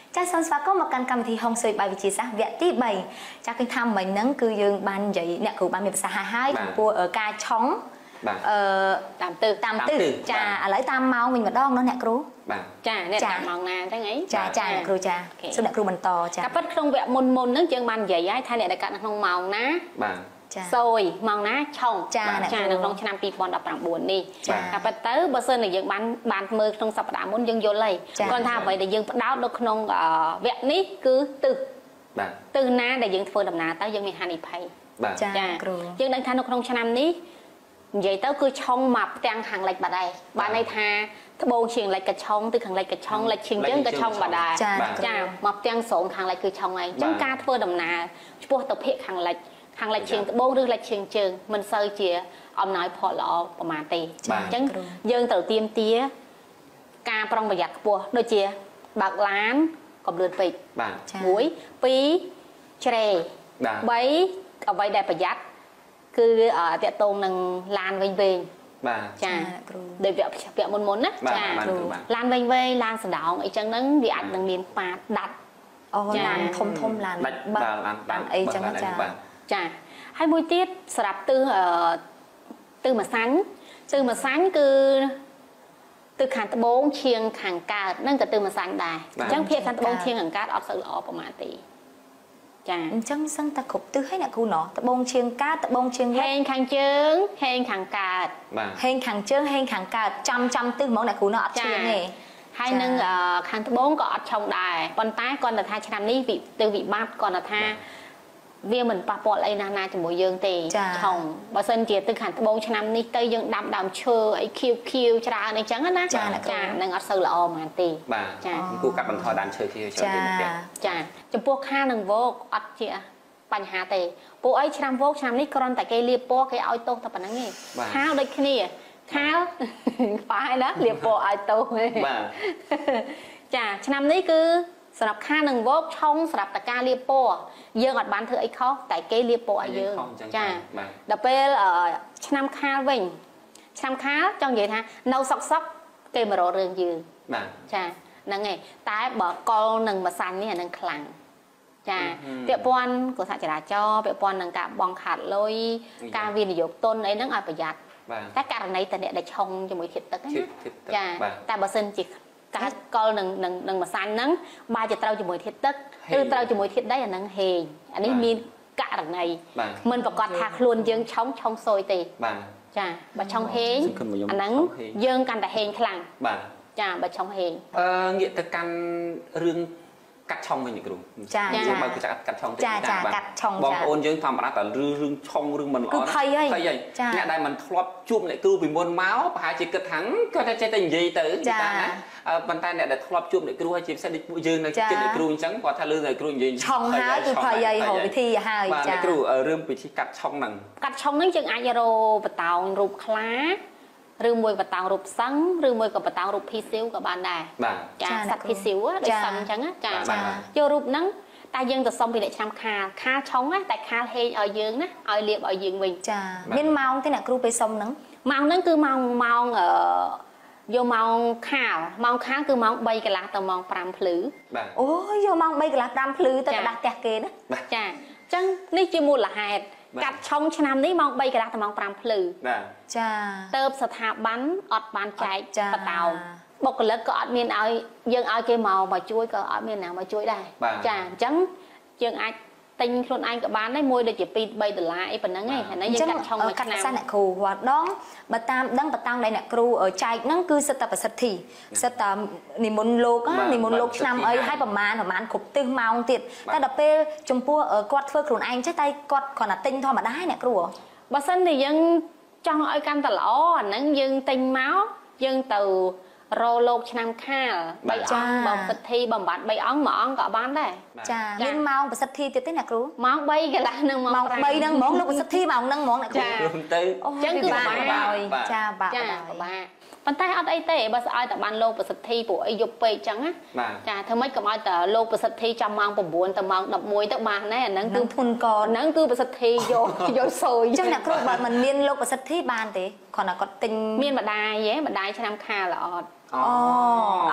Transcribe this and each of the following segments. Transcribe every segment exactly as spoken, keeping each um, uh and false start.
ចាសសូមស្វាគមន៍មកកាន់កម្មវិធីហុងស៊ុយបាយវិទ្យាសាស្ត្រវគ្គទីបីចាគឺថាមិញហ្នឹងគឺយើងបាននិយាយអ្នកគ្រូបានមានប្រសាសន៍ហើយចំពោះការឆុងអឺតាមទិសតាមទិសចាឥឡូវតាមម៉ោងវិញម្ដងនោះអ្នកគ្រូបាទចាអ្នកតាមម៉ោងណាអញ្ចឹងអីចាចាអ្នកគ្រូចាសូមអ្នកគ្រូបន្តចាតែពិតក្នុងវគ្គមុនមុនហ្នឹងយើងបាននិយាយហើយថាអ្នកដែលកាត់នៅក្នុងម៉ោងណាបាទសូយម៉ោងណាឆុងចាចានៅក្នុងឆ្នាំពីរពាន់ដប់ប្រាំបួននេះតែប៉ុន្តែបើសិនតែយើងបានបានមើលក្នុងសប្តាហ៍មុនយើងយល់ហើយគាត់ថាអ្វីដែលយើងផ្ដោតនៅក្នុងវគ្គនេះគឺទិសបាទទិសណាដែលយើងធ្វើដំណើរទៅយើងមានហានិភ័យបាទចាគ្រូយើងដឹងថានៅក្នុងឆ្នាំនេះនិយាយទៅគឺឆុងមកផ្ទាំងខាងលិចបាត់ដែរបានន័យថាត្បូងឈៀងលិចក៏ឆុងទៅខាងលិចក៏ឆុងលិចឈៀងជើងក៏ឆុងបាត់ដែរចាមកផ្ទាំងស្រោមខាងលិចគឺឆុងហើយអញ្ចឹងការធ្វើដំណើរឆ្ពោះទៅភាគខាងលិចខាងលិចឈៀងត្បូងឬលិចឈៀងជើងមិនសូវជាអំណោយផលល្អប្រហែលទេអញ្ចឹងយើងត្រូវទៀមទាការប្រុងប្រយ័ត្នខ្ពស់ដូចជាបើកឡានកុំលឿនពេកបាទមួយពីរជ្រេបីអ្វីដែលប្រយ័ត្នគឺតកតងនឹងឡានវិញវិញបាទចាគ្រូដោយវគ្គវគ្គមុនមុនណាចាឡានវិញវិញឡានសណ្ដោងអីចឹងហ្នឹងវាអាចនឹងមានប៉ាដាត់អូឡានធំធំឡានបើឡានអីចឹងចាចាហើយមួយទៀតសម្រាប់ទិសទិសម្សាញ់ទិសម្សាញ់គឺទិសខាងត្បូងឈៀងខាងកើតហ្នឹងក៏ទិសម្សាញ់ដែរអញ្ចឹងភាគខាងត្បូងឈៀងខាងកើតអត់សូវល្អប្រហែលទេចាអញ្ចឹងសឹងតែគ្រប់ទិសហើយអ្នកគ្រូណោះត្បូងឈៀងកើតត្បូងឈៀងហេងខាងជើងហេងខាងកើតហេងខាងជើងហេងខាងកើតចាំចាំទិសហ្មងអ្នកគ្រូណោះអត់ឈៀងទេហើយនឹងខាងត្បូងក៏អត់ឆុងដែរប៉ុន្តែគាត់ថាឆ្នាំនេះទិសវិបត្តិគាត់ថាវាមិនប៉ះពាល់អីណាស់ណាជាមួយយើងទេឆុងបើសិនជាទិសខាងត្បូងឆ្នាំនេះទៅយើងដាំដើមឈើអីខៀវខៀវច្រើនអីចឹងណាចានឹងអត់សូវល្អហ្មងទេបាទចាគូកាត់បន្ថយដើមឈើខៀវច្រើនទេចាចាចំពោះខានឹងវោកអត់ជាបញ្ហាទេពួកអីឆ្នាំវោកឆ្នាំនេះគ្រាន់តែគេលាបពណ៌គេឲ្យទោសតែប៉ុណ្្នឹងទេខាវដូចគ្នាខាវខ្វះណាលាបពណ៌ឲ្យទោសទេបាទចាឆ្នាំនេះគឺសម្រាប់ខានឹងវោកឆុងសម្រាប់តការលាបពណ៌យើងអត់បានធ្វើអីខុសតែគេលាបពណ៌ឲ្យយើងចាដល់ពេលឆ្នាំខាលវិញឆ្នាំខាលចង់និយាយថានៅសុកសុកគេមករករឿងយើងបាទចាហ្នឹងឯងតែបើកលនឹងម្សាញ់នេះអានឹងខ្លាំងចាពាក់ព័ន្ធគ្រោះថ្នាក់ចរាចរណ៍ពាក់ព័ន្ធនឹងការបង់ខាតលុយការវិនិយោគទុនអីហ្នឹងឲ្យប្រយ័ត្នតែករណីតអ្នកដែលឆុងជាមួយធាតុទឹកណាចាតែបើសិនជាកាត់កលនឹងនឹងនឹងម្សាញ់ហ្នឹងបើជាត្រូវជាមួយធាតុទឹកឬត្រូវជាមួយធាតុដីអាហ្នឹងហេងអានេះមានករណីមិនប្រកាសថាខ្លួនយើងឆុងឆុងស៊យទេបាទចាបើឆុងហេងអាហ្នឹងយើងកាន់តែហេងខ្លាំងបាទចាបើឆុងហេងអឺងាកទៅកាន់រឿងកាត់ឆុងវិញគ្រូចាចាបើគឺកាត់ឆុងចាចាកាត់ឆុងបងប្អូនយើងធម្មតាតែរឿងឆុងរឿងមិនល្អគឺភ័យហើយអ្នកដែលមិនធ្លាប់ជួបអ្នកគ្រូពីមុនមកប្រហែលជាគិតថាគាត់តែចេះតែនិយាយទៅចាណាប៉ុន្តែអ្នកដែលធ្លាប់ជួបអ្នកគ្រូហើយជាពិសេសដូចពួកយើងនៅជិតអ្នកគ្រូអញ្ចឹងគាត់ថាលឺអ្នកគ្រូនិយាយឆុងហើយគឺភ័យហើយហៅវិធីហើយចាបាទអ្នកគ្រូរឿងវិធីកាត់ឆុងហ្នឹងកាត់ឆុងហ្នឹងយើងអាចរកបតោងរូបខ្លាឬមួយបតោងរូបសឹងឬមួយក៏បតោងរូបភីស៊ីវក៏បានដែរចាសត្វភីស៊ីវដូចសឹងអញ្ចឹងចាយករូបហ្នឹងតែយើងទៅសុំពីអ្នកឆ្នាំខាលខាលឆុងតែខាលហេងឲ្យយើងណាឲ្យលាបឲ្យយើងវិញចាមានម៉ោងទេអ្នកគ្រូពេលសុំហ្នឹងម៉ោងហ្នឹងគឺម៉ោងម៉ោងអឺយកម៉ោងខាលម៉ោងខាលគឺម៉ោងបីកន្លះទៅម៉ោងប្រាំភ្លឺអូយកម៉ោងបីកន្លះប្រាំភ្លឺទៅកណ្ដាស់ផ្ទះគេណាចាអញ្ចឹងនេះជាមូលហេតុកាត់ឆុងឆ្នាំនេះម៉ោងបីកន្លះទៅម៉ោងប្រាំភ្លឺចាទៅស្ថាប័នអត់បានចែកបតោងបុគ្គលិកក៏អត់មានឲ្យយើងឲ្យគេមកមកជួយក៏អត់មានណាមកជួយដែរចាអញ្ចឹងយើងអាចទិញខ្លួនឯងក៏បានដែរមួយដូចជាពីរ បីដុល្លារអីប៉ុណ្ណឹងឯងអានេះយើងកាត់ឆុងមួយឆ្នាំកាត់សាសអ្នកគ្រូវត្តដងបើតាមដឹងបតង់ដែលអ្នកគ្រូចែកហ្នឹងគឺសិតតែប្រសិទ្ធិសិតតែនិមន្តលោកនិមន្តលោកឆ្នាំអីឲ្យប្រមាណប្រមាណគ្រប់ទិសម៉ោងទៀតតែដល់ពេលចំពោះគាត់ធ្វើខ្លួនឯងចេះតែគាត់គ្រាន់តែទិញធម្មតាអ្នកគ្រូបើសិនតែយើងចង់ឲ្យកាន់តែល្អអាហ្នឹងយើងទិញមកយើងទៅរោលោកឆ្នាំខាលបីអង្គបំសិទ្ធិបំបត្តិបីអង្គមួយអង្គក៏បានដែរចាមានម៉ោងប្រសិទ្ធិទៀតទេអ្នកគ្រូម៉ោងបីកន្លះនឹងម៉ោងបីហ្នឹងហ្មងលោកប្រសិទ្ធិម៉ោងហ្នឹងហ្មងអ្នកគ្រូទៅអញ្ចឹងគឺបាក់ចាបាក់ចាបាក់ប៉ុន្តែអត់អីទេបើស្អើយតែបានលោកប្រសិទ្ធិពួកអីយប់ពេកអញ្ចឹងណាចាធ្វើម៉េចកុំឲ្យតែលោកប្រសិទ្ធិចាំម៉ោង៩ទៅម៉ោង១១ទៅបានដែរអាហ្នឹងគឺធុនកហ្នឹងគឺប្រសិទ្ធិយកយកស៊យអញ្ចឹងអ្នកគ្រូបើមិនមានលោកប្រសិទ្ធិបានទេគ្រាន់តែគាត់ទិញមានម្ដាយហ៎ម្ដាយឆ្នាំខាលអត់អូឲ្យម្ដាយ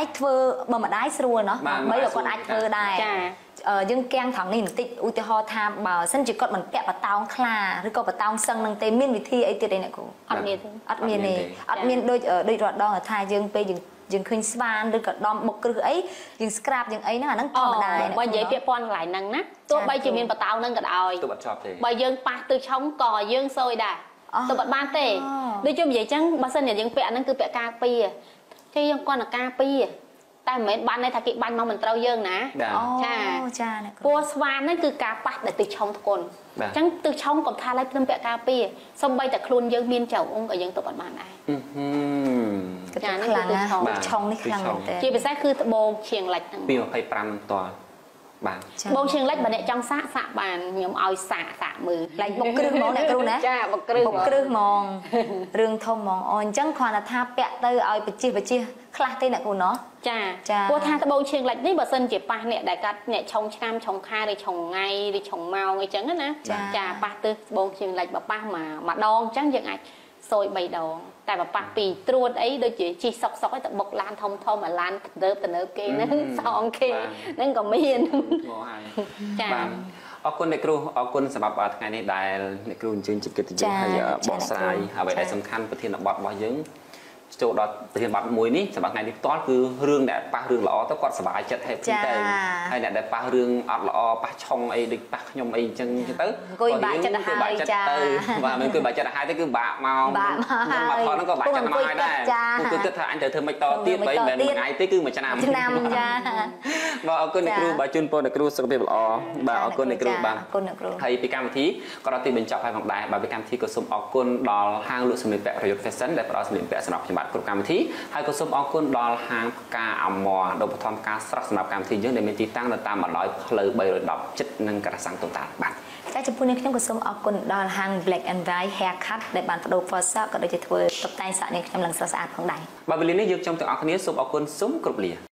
អាចធ្វើបើម្ដាយស្រួលเนาะបីក៏គាត់អាចធ្វើដែរយើងកៀងថងនេះបន្តិចឧទាហរណ៍ថាបើសិនជាគាត់មិនពាក់បតោងខ្លាឬក៏បតោងសឹងនឹងទេមានវិធីអីទៀតទេអ្នកគ្រូអត់មានអត់មានទេអត់មានដូចដូចរត់ដងថាយើងពេលយើងយើងឃើញស្វានឬក៏ដំបុកគ្រឹះអីយើងស្ក្រាបយើងអីហ្នឹងអាហ្នឹងធម្មតាបើនិយាយពាក្យពាន់កន្លែងហ្នឹងណាទោះបីជាមានបតោងហ្នឹងក៏ដោយទោះអត់ជាប់ទេបើយើងប៉ះទៅឆុងក៏យើងសួយដែរទោះអត់បានទេដូចខ្ញុំនិយាយចឹងបើសិនជាយើងពាក់ហ្នឹងគឺពាក់ការពារគេយើងគាត់នឹងការពារតែមិនមែនបានន័យថាគេបាញ់មកមិនត្រូវយើងណាចាចាពណ៌ស្វានហ្នឹងគឺការប៉ះដែលទៅឆុងធ្ងន់អញ្ចឹងទៅឆុងកុំថាឡើយព្រមពាក់ការពារសូម្បីតែខ្លួនយើងមានចៅអ៊ុំក៏យើងទៅអត់បានដែរចានេះខ្លាំងណាស់ឆុងនេះខ្លាំងមែនតើជាពិសេសគឺត្បូងឈៀងលិចហ្នឹងពីยี่สิบห้าតលបាទត្បូងឈៀងលិចបើអ្នកចង់សាកសាកបានខ្ញុំឲ្យសាកសាកមើលឡែកបុកគ្រឹះហ្មងអ្នកគ្រូណាចាបុកគ្រឹះបុកគ្រឹះហ្មងរឿងធំហ្មងអូអញ្ចឹងគ្រាន់តែថាពាក់ទៅឲ្យបច្ចេះបច្ចេះខ្លះទេអ្នកគ្រូណោះចាព្រោះថាត្បូងឈៀងលិចនេះបើសិនជាប៉ះអ្នកដែលកាត់អ្នកឆុងឆ្នាំឆុងខែឬឆុងថ្ងៃឬឆុងម៉ោងអីចឹងណាចាប៉ះទៅត្បូងឈៀងលិចបើប៉ះមួយម្ដងអញ្ចឹងយើងអាចសួយបីដងតែបើប៉ះពីត្រួតអីដូចជាជីសុកសុកឲ្យតែបុកឡានធំធំអាឡានទៅទៅនៅគេហ្នឹងសងគេហ្នឹងក៏មានចាអរគុណអ្នកគ្រូអរគុណសម្រាប់ថ្ងៃនេះដែលអ្នកគ្រូអញ្ជើញជាកិត្តិយសហើយបកស្រាយអ្វីដែលសំខាន់ប្រធានបទរបស់យើងចូលដល់ប្រធានបទមួយនេះសម្រាប់ថ្ងៃនេះផ្ទាល់គឺរឿងដែលប៉ះរឿងល្អទៅគាត់សប្បាយចិត្តហើយទៅហើយអ្នកដែលប៉ះរឿងអត់ល្អប៉ះឆុងអីដូចប៉ះខ្ញុំអីអញ្ចឹងទៅអង្គុយបាក់ចិត្តហើយចាបាទមិនគឺបាក់ចិត្តហើយទៅគឺបាក់មកខ្ញុំមកថតហ្នឹងក៏បាក់ចិត្តមកហើយដែរគឺគិតថាអញត្រូវធ្វើមិនតទៀតបីមិនមួយថ្ងៃទេគឺមួយឆ្នាំឆ្នាំចាបាទអរគុណអ្នកគ្រូបាទជូនពរអ្នកគ្រូសុខភាពល្អបាទអរគុណអ្នកគ្រូបាទអរគុណអ្នកគ្រូហើយពីកម្មវិធីក៏ដល់ទីបញ្ចប់ហើយផងដែរបាទពីកម្មវិធីក៏សូមអរគុណដល់ហាងលក់សម្លៀកបំពាក់ប្រយុទ្ធ Fashion ដែលផ្ដល់សម្លៀកបំពាក់សម្រាប់ខ្ញុំបាទគ្រប់កម្មវិធីហើយក៏សូមអរគុណដល់ហាងផ្កាអមរដែលឧបត្ថម្ភការស្រស់សម្រាប់កម្មវិធីយើងដែលមានទីតាំងនៅតាមបណ្ដោយផ្លូវបីរយដប់ជិតនឹងក្រសាំងតូតាល់បាទតែចំពោះនេះខ្ញុំក៏សូមអរគុណដល់ហាង Black and White Haircut ដែលបានបដូរពណ៌សក់ក៏ដូចជាធ្វើតុបតែងសក់នេះខ្ញុំឡើងស្រស់ស្អាតផងដែរបាទវេលានេះយើងខ្ញុំទាំងអស់គ្នាសូមអរគុណសូមគោរពលា